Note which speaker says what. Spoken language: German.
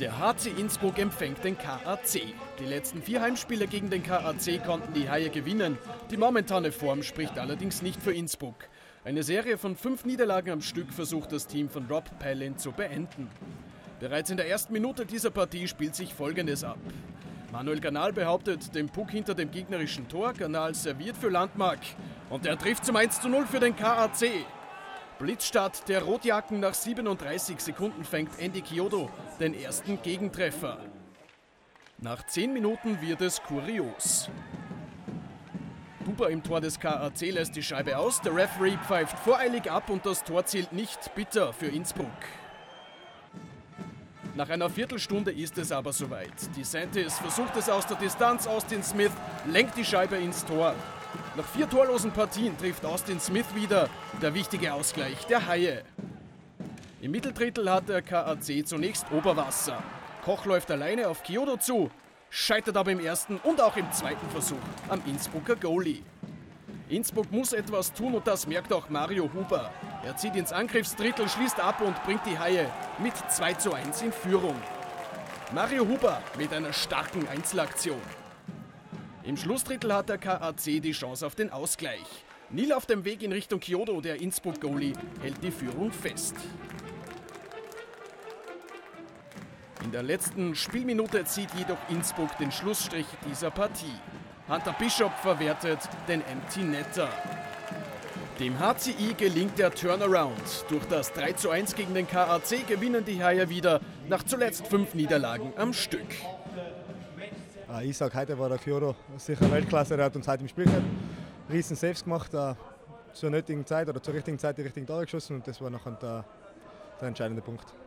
Speaker 1: Der HC Innsbruck empfängt den KAC. Die letzten 4 Heimspiele gegen den KAC konnten die Haie gewinnen. Die momentane Form spricht allerdings nicht für Innsbruck. Eine Serie von 5 Niederlagen am Stück versucht das Team von Rob Pellin zu beenden. Bereits in der ersten Minute dieser Partie spielt sich Folgendes ab. Manuel Ganahl behauptet den Puck hinter dem gegnerischen Tor. Ganahl serviert für Landmark und er trifft zum 1:0 für den KAC. Blitzstart der Rotjacken, nach 37 Sekunden fängt Andy Chiodo den ersten Gegentreffer. Nach 10 Minuten wird es kurios. Huber im Tor des KAC lässt die Scheibe aus, der Referee pfeift voreilig ab und das Tor zählt nicht, bitter für Innsbruck. Nach einer Viertelstunde ist es aber soweit. Die Santis versucht es aus der Distanz, Austin Smith lenkt die Scheibe ins Tor. Nach 4 torlosen Partien trifft Austin Smith wieder, der wichtige Ausgleich der Haie. Im Mitteldrittel hat der KAC zunächst Oberwasser. Koch läuft alleine auf Chiodo zu, scheitert aber im ersten und auch im zweiten Versuch am Innsbrucker Goalie. Innsbruck muss etwas tun und das merkt auch Mario Huber. Er zieht ins Angriffsdrittel, schließt ab und bringt die Haie mit 2:1 in Führung. Mario Huber mit einer starken Einzelaktion. Im Schlussdrittel hat der KAC die Chance auf den Ausgleich. Nil auf dem Weg in Richtung Chiodo, der Innsbruck-Goalie, hält die Führung fest. In der letzten Spielminute zieht jedoch Innsbruck den Schlussstrich dieser Partie. Hunter Bishop verwertet den Empty Netter. Dem HCI gelingt der Turnaround. Durch das 3:1 gegen den KAC gewinnen die Haie wieder, nach zuletzt 5 Niederlagen am Stück.
Speaker 2: Ich sage, heute war der Chiodo sicher Weltklasse. Er hat uns heute im Spiel gehabt, riesen Saves gemacht, zur nötigen Zeit oder zur richtigen Zeit die richtigen Tore geschossen und das war nachher der entscheidende Punkt.